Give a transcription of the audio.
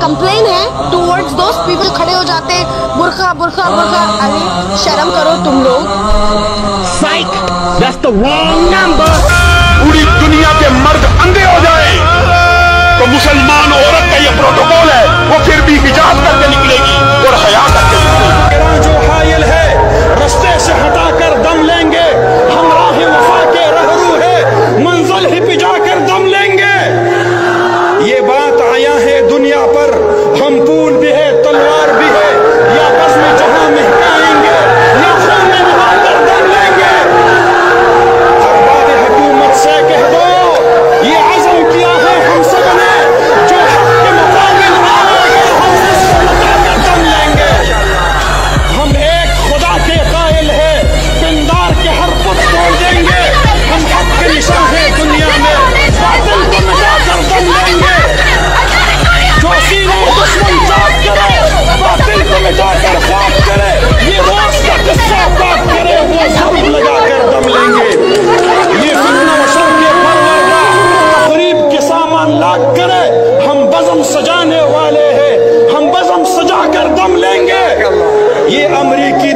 Complain ہے towards those people کھڑے ہو جاتے ہیں برقع برقع برقع. ارے شرم کرو تم لوگ. Psych! That's the wrong number! پوری دنیا کے مرد اندھے ہو جائیں تو مسلمان عورت کا یہ پروٹوکول ہے وہ پھر بھی حجاب کر کے نکلے گی اور حیا کر کے نکلے گی. جو حائل ہے رستے سے ہٹا کر دم لیں گے, ہم راہ وفا کے رہرو ہے منزل ہی پہ جا کر دم لیں گے. یہ بات آیا ہے دنیا پر, ہم پھول بھی ہے تلوار بھی ہے, یا بس میں جہاں مہکائیں گے یا خون میں نہا کر دم لیں گے. ارباب حکومت سے کہہ دو یہ عزم کیا ہے ہم سب نے, جو حق کے مقابل آئے گا ہم اس کو مٹا کر دم لیں گے. ہم ایک خدا کے قائل ہیں, پندار کے ہر پت توڑ دیں گے. ہم حق کے نشان ہیں دنیا میں, باطل کو مٹا کر دم لیں گے. جو سینے دشمن چاک کرے باطل کو مٹا کر خاک کرے, یہ روز کا قصہ بات کرے وہ ضرب لگا کر دم لیں گے. یہ فتنہ و شر کے پروردہ تقریب کے سامان لاکھ کرے, ہم بزم سجانے والے ہیں, ہم بزم سجا کر دم لیں گے. یہ امریکی